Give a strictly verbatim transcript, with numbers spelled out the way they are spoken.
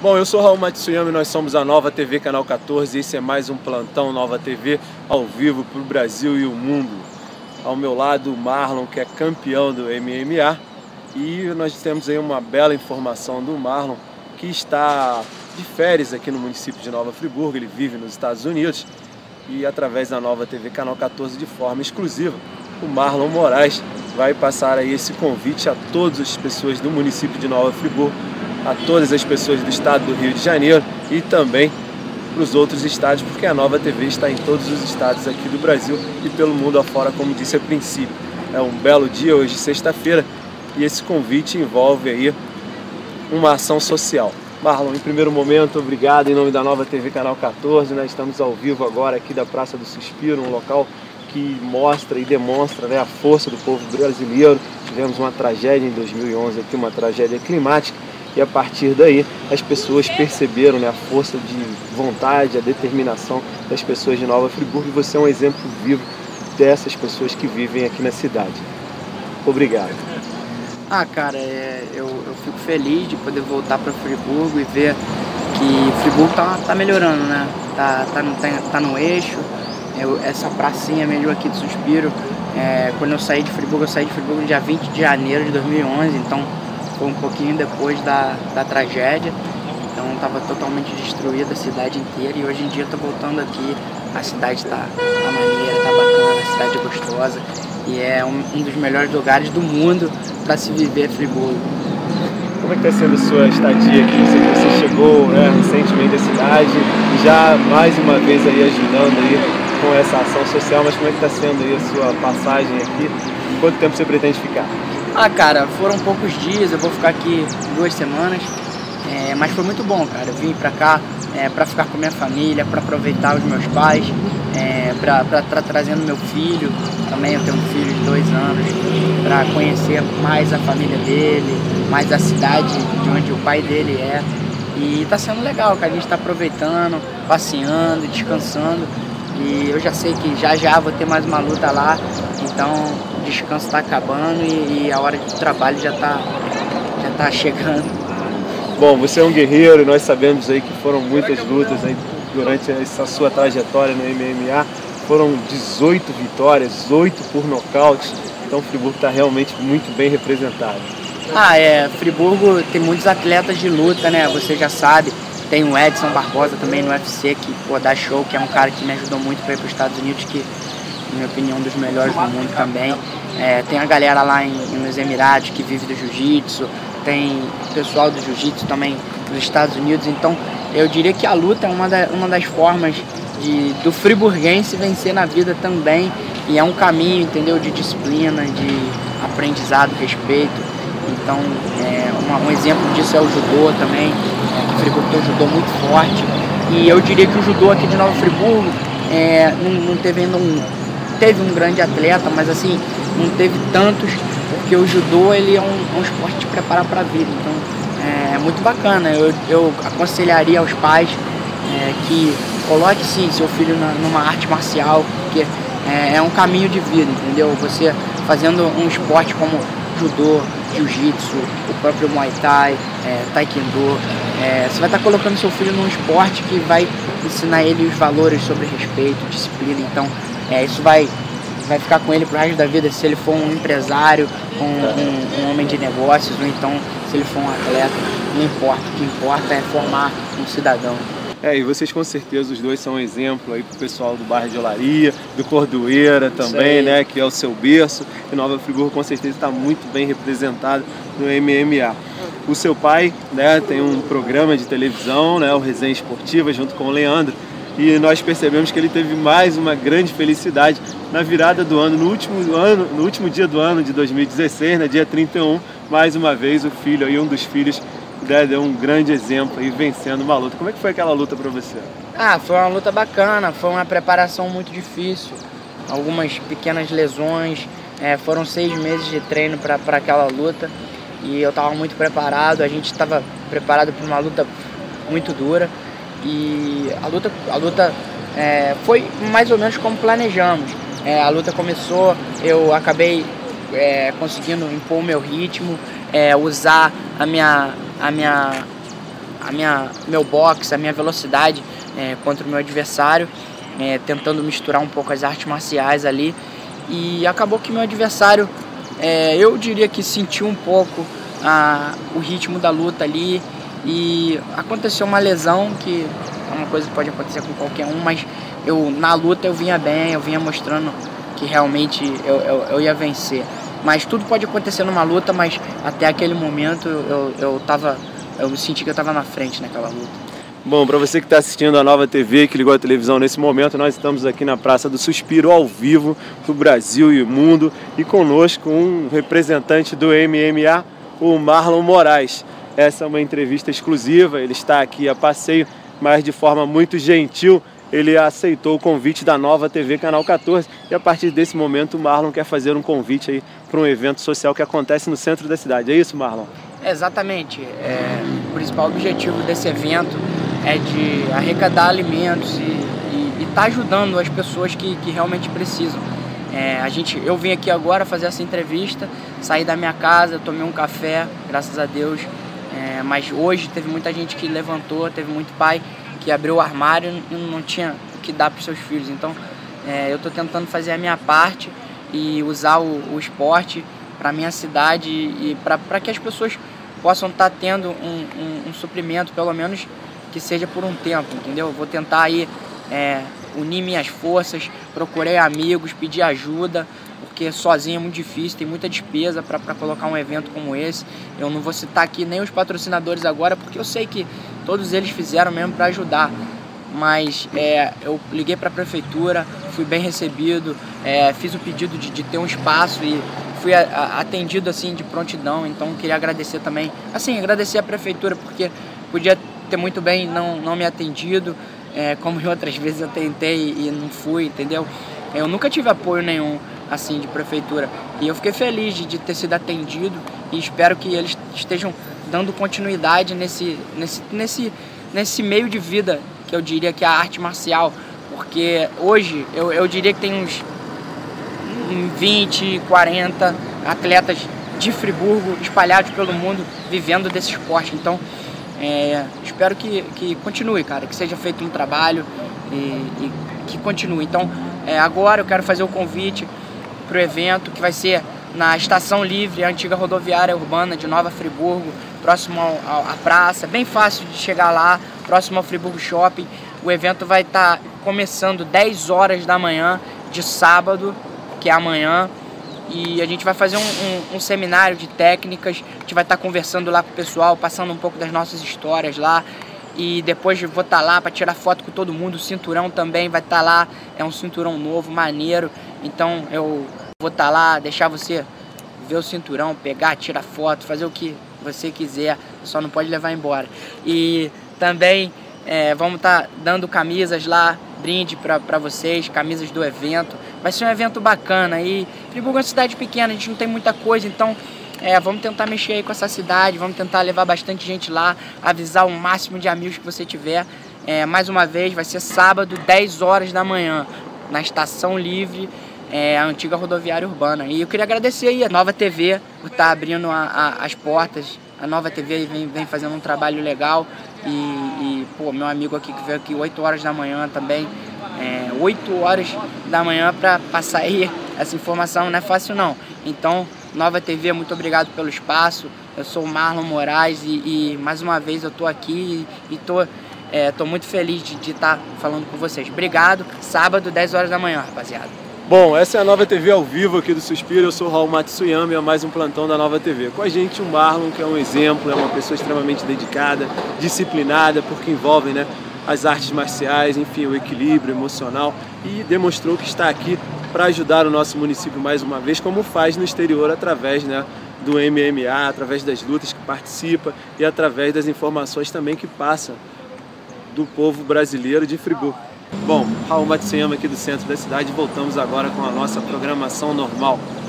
Bom, eu sou Raul Matsuyama e nós somos a Nova T V Canal quatorze e esse é mais um Plantão Nova T V ao vivo para o Brasil e o mundo. Ao meu lado o Marlon, que é campeão do M M A, e nós temos aí uma bela informação do Marlon, que está de férias aqui no município de Nova Friburgo. Ele vive nos Estados Unidos e através da Nova T V Canal quatorze, de forma exclusiva, o Marlon Moraes vai passar aí esse convite a todas as pessoas do município de Nova Friburgo, a todas as pessoas do estado do Rio de Janeiro e também para os outros estados, porque a Nova T V está em todos os estados aqui do Brasil e pelo mundo afora, como disse a princípio. É um belo dia, hoje sexta-feira, e esse convite envolve aí uma ação social. Marlon, em primeiro momento, obrigado em nome da Nova T V Canal quatorze, nós estamos ao vivo agora aqui da Praça do Suspiro, um local que mostra e demonstra, né, a força do povo brasileiro. Tivemos uma tragédia em dois mil e onze aqui, uma tragédia climática, e a partir daí as pessoas perceberam, né, a força de vontade, a determinação das pessoas de Nova Friburgo, e você é um exemplo vivo dessas pessoas que vivem aqui na cidade. Obrigado. Ah, cara, é, eu, eu fico feliz de poder voltar para Friburgo e ver que Friburgo tá, tá melhorando, né? Tá, tá, no, tá, tá no eixo. Eu, essa pracinha mesmo aqui do Suspiro, é, quando eu saí de Friburgo, eu saí de Friburgo no dia vinte de janeiro de dois mil e onze, então foi um pouquinho depois da, da tragédia, então estava totalmente destruída a cidade inteira, e hoje em dia eu tô voltando aqui, a cidade tá, tá maneira, tá bacana, a cidade é gostosa, e é um, um dos melhores lugares do mundo para se viver Friburgo. Como é que está sendo a sua estadia aqui? Você, você chegou, né, recentemente à cidade, já mais uma vez aí ajudando aí com essa ação social, mas como é que está sendo aí a sua passagem aqui? Quanto tempo você pretende ficar? Ah, cara, foram poucos dias, eu vou ficar aqui duas semanas, é, mas foi muito bom, cara. Eu vim pra cá é, pra ficar com minha família, pra aproveitar os meus pais, é, pra estar tá trazendo meu filho, também eu tenho um filho de dois anos, pra conhecer mais a família dele, mais a cidade de onde o pai dele é. E tá sendo legal, cara, a gente tá aproveitando, passeando, descansando, e eu já sei que já já vou ter mais uma luta lá, então o descanso está acabando e, e a hora do trabalho já está já tá chegando. Bom, você é um guerreiro e nós sabemos aí que foram muitas lutas aí durante essa sua trajetória no M M A. Foram dezoito vitórias, oito por nocaute, então o Friburgo está realmente muito bem representado. Ah, é, Friburgo tem muitos atletas de luta, né, você já sabe. Tem o Edson Barbosa também no U F C, que pô, dá show, que é um cara que me ajudou muito para ir para os Estados Unidos, que na minha opinião, um dos melhores do mundo também. É, tem a galera lá em, nos Emirados que vive do jiu-jitsu, tem o pessoal do jiu-jitsu também nos Estados Unidos, então eu diria que a luta é uma, da, uma das formas de, do friburguense vencer na vida também, e é um caminho, entendeu, de disciplina, de aprendizado, respeito. Então, é, uma, um exemplo disso é o judô também, é, que Friburgo tem um judô muito forte, e eu diria que o judô aqui de Nova Friburgo é, não, não teve ainda um teve um grande atleta, mas assim, não teve tantos, porque o judô ele é um, um esporte de preparar para a vida, então é, é muito bacana. Eu, eu aconselharia aos pais é, que coloque sim seu filho na, numa arte marcial, porque é, é um caminho de vida, entendeu? Você fazendo um esporte como judô, jiu-jitsu, o próprio muay thai, é, taekwondo, é, você vai estar colocando seu filho num esporte que vai ensinar ele os valores sobre respeito, disciplina, então É, isso vai, vai ficar com ele pro resto da vida, se ele for um empresário, um, um, um homem de negócios, ou então se ele for um atleta, não importa. O que importa é formar um cidadão. É, e vocês com certeza os dois são um exemplo aí pro pessoal do bairro de Olaria, do Cordoeira também, né, que é o seu berço, e Nova Friburgo com certeza está muito bem representado no M M A. O seu pai, né, tem um programa de televisão, né, o Resenha Esportiva, junto com o Leandro, e nós percebemos que ele teve mais uma grande felicidade na virada do ano, no último, ano, no último dia do ano de dois mil e dezesseis, né, dia trinta e um, mais uma vez o filho, aí, um dos filhos, né, deu um grande exemplo aí, vencendo uma luta. Como é que foi aquela luta para você? Ah, foi uma luta bacana, foi uma preparação muito difícil, algumas pequenas lesões, é, foram seis meses de treino para aquela luta, e eu estava muito preparado, a gente estava preparado para uma luta muito dura. E a luta, a luta é, foi mais ou menos como planejamos. É, a luta começou, eu acabei é, conseguindo impor o meu ritmo, é, usar a minha, a minha a minha, meu boxe, a minha velocidade é, contra o meu adversário, é, tentando misturar um pouco as artes marciais ali. E acabou que meu adversário, é, eu diria que sentiu um pouco a, o ritmo da luta ali, e aconteceu uma lesão, que é uma coisa que pode acontecer com qualquer um, mas eu, na luta eu vinha bem, eu vinha mostrando que realmente eu, eu, eu ia vencer. Mas tudo pode acontecer numa luta, mas até aquele momento eu, eu, tava, eu senti que eu estava na frente naquela luta. Bom, para você que está assistindo a Nova T V, que ligou a televisão nesse momento, nós estamos aqui na Praça do Suspiro, ao vivo, para o Brasil e o mundo, e conosco um representante do M M A, o Marlon Moraes. Essa é uma entrevista exclusiva, ele está aqui a passeio, mas de forma muito gentil, ele aceitou o convite da Nova T V Canal quatorze, e a partir desse momento o Marlon quer fazer um convite aí para um evento social que acontece no centro da cidade. É isso, Marlon? Exatamente. É, o principal objetivo desse evento é de arrecadar alimentos e estar tá ajudando as pessoas que, que realmente precisam. É, a gente, eu vim aqui agora fazer essa entrevista, saí da minha casa, tomei um café, graças a Deus, é, mas hoje teve muita gente que levantou, teve muito pai que abriu o armário e não tinha o que dar para os seus filhos. Então é, eu estou tentando fazer a minha parte e usar o, o esporte para a minha cidade e para que as pessoas possam estar tá tendo um, um, um suprimento, pelo menos que seja por um tempo, entendeu? Eu vou tentar aí é, unir minhas forças, procurei amigos, pedir ajuda, porque sozinho é muito difícil, tem muita despesa para colocar um evento como esse. Eu não vou citar aqui nem os patrocinadores agora, porque eu sei que todos eles fizeram mesmo para ajudar, mas é, eu liguei para a prefeitura, fui bem recebido, é, fiz o pedido de, de ter um espaço e fui a, a, atendido assim de prontidão. Então queria agradecer também, assim, agradecer a prefeitura, porque podia ter muito bem não, não me atendido, é, como em outras vezes eu tentei e não fui, entendeu? Eu nunca tive apoio nenhum assim de prefeitura, e eu fiquei feliz de, de ter sido atendido, e espero que eles estejam dando continuidade nesse, nesse, nesse, nesse meio de vida que eu diria que é a arte marcial, porque hoje eu, eu diria que tem uns vinte, quarenta atletas de Friburgo espalhados pelo mundo vivendo desse esporte. Então é, espero que, que continue, cara, que seja feito um trabalho e, e que continue. Então é, agora eu quero fazer o convite para o evento, que vai ser na Estação Livre, a antiga rodoviária urbana de Nova Friburgo, próximo ao, à praça, bem fácil de chegar lá, próximo ao Friburgo Shopping. O evento vai estar tá começando dez horas da manhã de sábado, que é amanhã, e a gente vai fazer um, um, um seminário de técnicas. A gente vai estar tá conversando lá com o pessoal, passando um pouco das nossas histórias lá, e depois eu vou estar tá lá para tirar foto com todo mundo. O cinturão também vai estar tá lá, é um cinturão novo, maneiro, então eu vou estar tá lá, deixar você ver o cinturão, pegar, tirar foto, fazer o que você quiser, só não pode levar embora. E também é, vamos estar tá dando camisas lá, brinde para vocês, camisas do evento. Vai ser um evento bacana. E Friburgo é uma cidade pequena, a gente não tem muita coisa, então é, vamos tentar mexer aí com essa cidade, vamos tentar levar bastante gente lá, avisar o máximo de amigos que você tiver. É, mais uma vez, vai ser sábado, dez horas da manhã, na Estação Livre, é, a antiga rodoviária urbana. E eu queria agradecer aí a Nova T V por estar abrindo a, a, as portas. A Nova T V vem, vem fazendo um trabalho legal. E, e pô, meu amigo aqui que veio aqui oito horas da manhã também, é, oito horas da manhã para passar aí essa informação, não é fácil não. Então, Nova T V, muito obrigado pelo espaço. Eu sou o Marlon Moraes e, e mais uma vez eu tô aqui e, e tô, é, tô muito feliz de estar falando com vocês. Obrigado, sábado, dez horas da manhã, rapaziada. Bom, essa é a Nova T V ao vivo aqui do Suspiro. Eu sou o Raul Matsuyama e é mais um plantão da Nova T V. Com a gente o Marlon, que é um exemplo, é uma pessoa extremamente dedicada, disciplinada, porque envolve, né, as artes marciais, enfim, o equilíbrio emocional, e demonstrou que está aqui para ajudar o nosso município mais uma vez, como faz no exterior através, né, do M M A, através das lutas que participa e através das informações também que passa do povo brasileiro de Friburgo. Bom, Raul Matsuyama aqui do centro da cidade, voltamos agora com a nossa programação normal.